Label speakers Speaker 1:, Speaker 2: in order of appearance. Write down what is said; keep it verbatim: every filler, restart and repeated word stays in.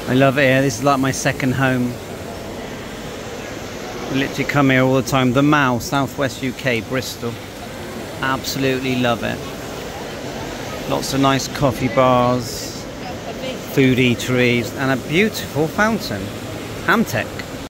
Speaker 1: I love it here. This is like my second home. I literally come here all the time. The Mall, Southwest U K, Bristol. Absolutely love it. Lots of nice coffee bars, food eateries, and a beautiful fountain. Hamtech.